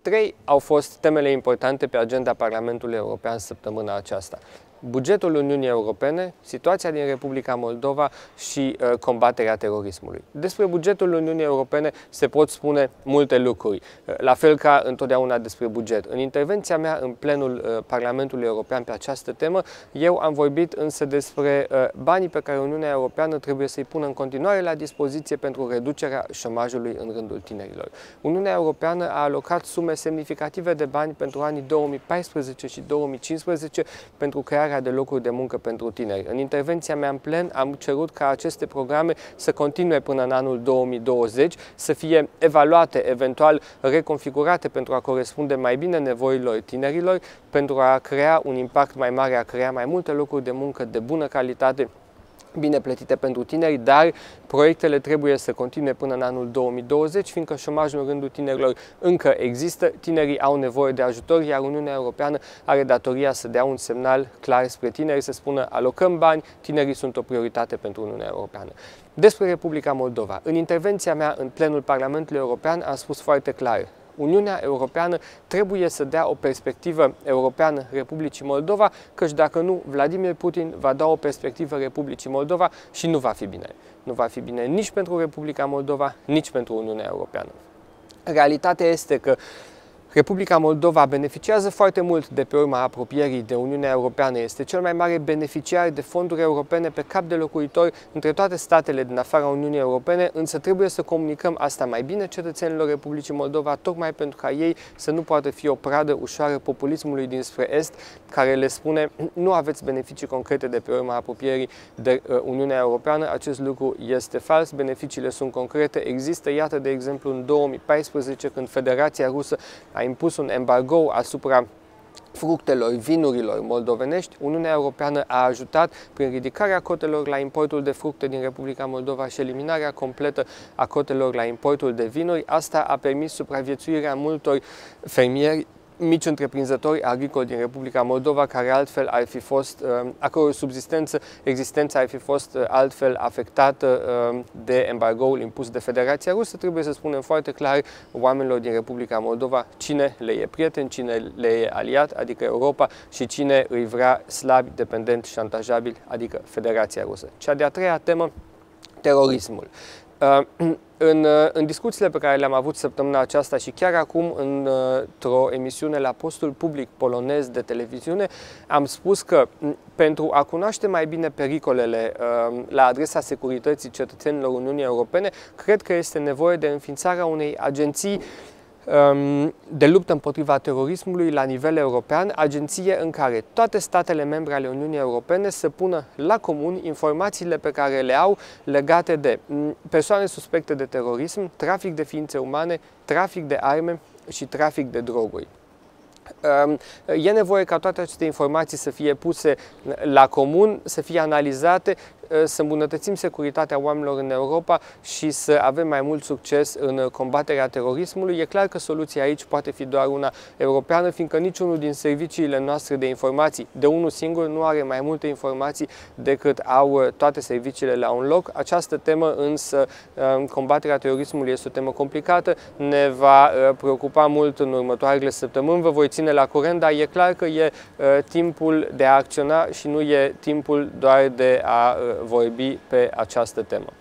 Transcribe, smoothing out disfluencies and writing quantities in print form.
Trei au fost temele importante pe agenda Parlamentului European săptămâna aceasta: bugetul Uniunii Europene, situația din Republica Moldova și combaterea terorismului. Despre bugetul Uniunii Europene se pot spune multe lucruri, la fel ca întotdeauna despre buget. În intervenția mea în plenul Parlamentului European pe această temă, eu am vorbit însă despre banii pe care Uniunea Europeană trebuie să-i pună în continuare la dispoziție pentru reducerea șomajului în rândul tinerilor. Uniunea Europeană a alocat sume semnificative de bani pentru anii 2014 și 2015 pentru crearea de locuri de muncă pentru tineri. În intervenția mea în plen am cerut ca aceste programe să continue până în anul 2020, să fie evaluate, eventual reconfigurate pentru a corespunde mai bine nevoilor tinerilor, pentru a crea un impact mai mare, a crea mai multe locuri de muncă de bună calitate, bine plătite pentru tineri, dar proiectele trebuie să continue până în anul 2020, fiindcă șomajul în rândul tinerilor încă există, tinerii au nevoie de ajutor, iar Uniunea Europeană are datoria să dea un semnal clar spre tineri, să spună: alocăm bani, tinerii sunt o prioritate pentru Uniunea Europeană. Despre Republica Moldova. În intervenția mea în plenul Parlamentului European am spus foarte clar: Uniunea Europeană trebuie să dea o perspectivă europeană Republicii Moldova, căci dacă nu, Vladimir Putin va da o perspectivă Republicii Moldova și nu va fi bine. Nu va fi bine nici pentru Republica Moldova, nici pentru Uniunea Europeană. Realitatea este că Republica Moldova beneficiază foarte mult de pe urma apropierii de Uniunea Europeană. Este cel mai mare beneficiar de fonduri europene pe cap de locuitor între toate statele din afara Uniunii Europene, însă trebuie să comunicăm asta mai bine cetățenilor Republicii Moldova, tocmai pentru ca ei să nu poată fi o pradă ușoară populismului dinspre Est, care le spune: nu aveți beneficii concrete de pe urma apropierii de Uniunea Europeană. Acest lucru este fals, beneficiile sunt concrete, există. Iată, de exemplu, în 2014, când Federația Rusă a impus un embargo asupra fructelor, vinurilor moldovenești, Uniunea Europeană a ajutat prin ridicarea cotelor la importul de fructe din Republica Moldova și eliminarea completă a cotelor la importul de vinuri. Asta a permis supraviețuirea multor fermieri, mici întreprinzători agricoli din Republica Moldova, care altfel ar fi fost, a căror existența ar fi fost altfel afectată de embargoul impus de Federația Rusă. Trebuie să spunem foarte clar oamenilor din Republica Moldova cine le e prieten, cine le e aliat, adică Europa, și cine îi vrea slabi, dependenți, șantajabili, adică Federația Rusă. Cea de-a treia temă: terorismul. În discuțiile pe care le-am avut săptămâna aceasta și chiar acum într-o emisiune la postul public polonez de televiziune, am spus că pentru a cunoaște mai bine pericolele la adresa securității cetățenilor Uniunii Europene, cred că este nevoie de înființarea unei agenții de luptă împotriva terorismului la nivel european, agenție în care toate statele membre ale Uniunii Europene să pună la comun informațiile pe care le au legate de persoane suspecte de terorism, trafic de ființe umane, trafic de arme și trafic de droguri. E nevoie ca toate aceste informații să fie puse la comun, să fie analizate, să îmbunătățim securitatea oamenilor în Europa și să avem mai mult succes în combaterea terorismului. E clar că soluția aici poate fi doar una europeană, fiindcă niciunul din serviciile noastre de informații, de unul singur, nu are mai multe informații decât au toate serviciile la un loc. Această temă însă, combaterea terorismului, este o temă complicată, ne va preocupa mult în următoarele săptămâni, vă voi ține la curent, dar e clar că e timpul de a acționa și nu e timpul doar de a vorbi pe această temă.